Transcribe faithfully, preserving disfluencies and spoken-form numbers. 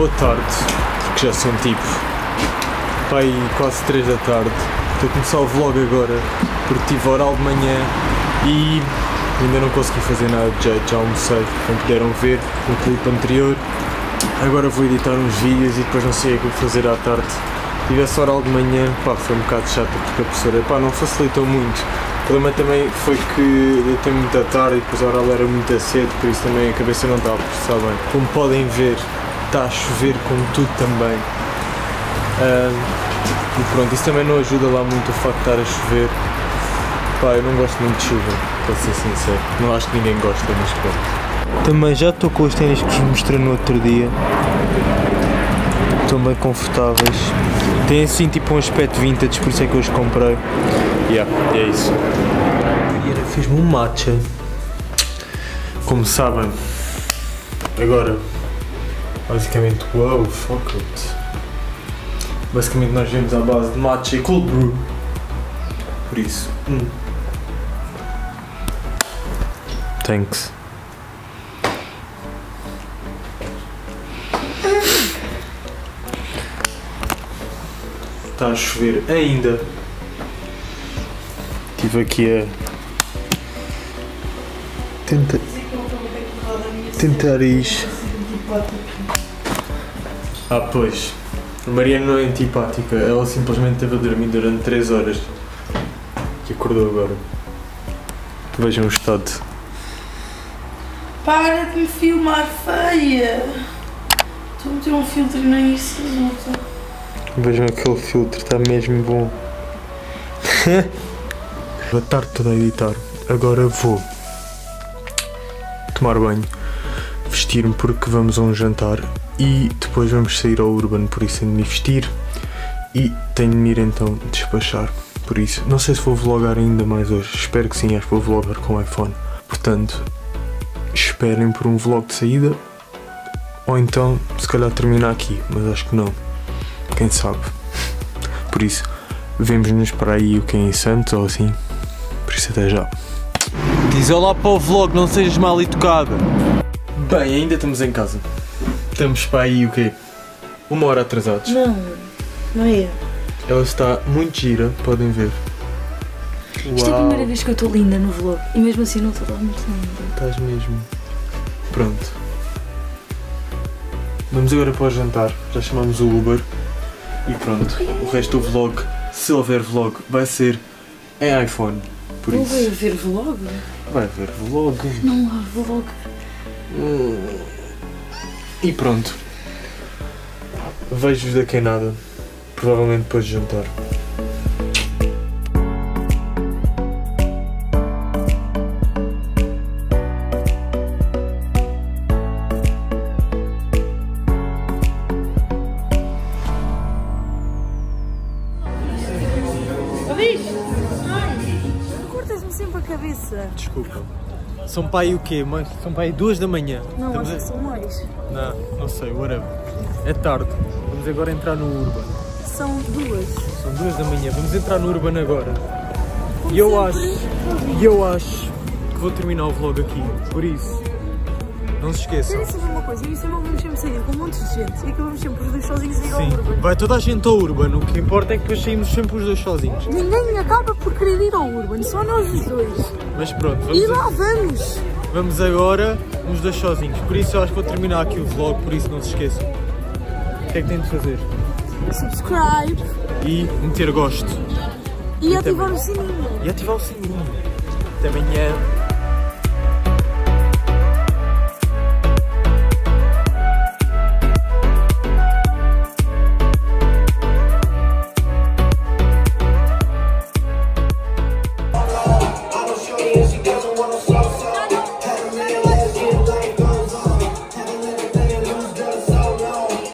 boa tarde, que já são tipo pai, quase três da tarde. Estou a começar o vlog agora porque tive oral de manhã e ainda não consegui fazer nada de jeito, já almocei, como puderam ver no clipe anterior. Agora vou editar uns vídeos e depois não sei o que vou fazer à tarde. Tive essa oral de manhã, pá, foi um bocado chata porque a professora, pá, não facilitou muito. O problema também foi que eu tenho muita tarde e depois a oral era muito cedo, por isso também a cabeça não estava a processar bem. Como podem ver, está a chover como tudo também. Uh, e pronto, isso também não ajuda lá muito o facto de estar a chover. Pá, eu não gosto muito de chuva, para ser sincero. Não acho que ninguém gosta, mas pronto. Também já estou com os ténis que vos mostrei no outro dia. Estão bem confortáveis. Tem assim tipo um aspecto vintage, por isso é que eu os comprei. Yeah, é isso. A Mariana fez-me um matcha. Como sabem, agora, basicamente, wow, fuck it. Basicamente nós vemos à base de matcha e cold brew. Por isso. Hum. Thanks. Está a chover ainda. Estive aqui a Tenta... tentar isto. Ah, pois. A Mariana não é antipática, ela simplesmente esteve a dormir durante três horas e acordou agora. Vejam o estado. Para de me filmar, feia! Estou a meter um filtro e nem isso resulta. Vejam aquele filtro, está mesmo bom. A tarde toda a editar. Agora vou tomar banho, vestir-me porque vamos a um jantar e depois vamos sair ao Urban, por isso tenho de me vestir e tenho de me ir então despachar. Por isso, não sei se vou vlogar ainda mais hoje, espero que sim, acho que vou vlogar com o iPhone. Portanto, esperem por um vlog de saída ou então se calhar terminar aqui, mas acho que não, quem sabe. Por isso, vemo-nos para aí o que é em Santos ou assim, por isso até já. Diz olá para o vlog, não sejas mal educada. Bem, ainda estamos em casa. Estamos para aí o quê? Uma hora atrasados. Não, não é. Ela está muito gira, podem ver. Isto Uau. É a primeira vez que eu estou linda no vlog e mesmo assim não estou muito linda. Estás mesmo. Pronto. Vamos agora para o jantar, já chamamos o Uber e pronto. O resto do vlog, se houver vlog, vai ser em iPhone. Por Vou isso. ver vlog? Vai ver vlog. Não há vlog. Hum. E pronto. Vejo-vos daqui a nada. Provavelmente depois de jantar. Cortas-me sempre a cabeça. Desculpa. São para aí o quê? Mas são para aí duas da manhã. Não, Estamos acho que a... são mais. Não, não sei, whatever. É tarde. Vamos agora entrar no Urban. São duas. São duas da manhã. Vamos entrar no Urban agora. E eu acho, e eu acho que vou terminar o vlog aqui. Por isso, não se esqueçam. Querem saber uma coisa? Isso não vamos sempre sair com um monte de gente e acabamos sempre os dois sozinhos a ir ao Sim, Urban. vai toda a gente ao Urban. O que importa é que depois saímos sempre os dois sozinhos. Ninguém acaba por querer ir ao Urban, só nós os dois. Mas pronto, vamos, E lá vamos! vamos agora os dois sozinhos. Por isso eu acho que vou terminar aqui o vlog, por isso não se esqueçam. O que é que tem de fazer? Subscribe E meter gosto. e, E ativar também. o sininho. E ativar o sininho. Até amanhã.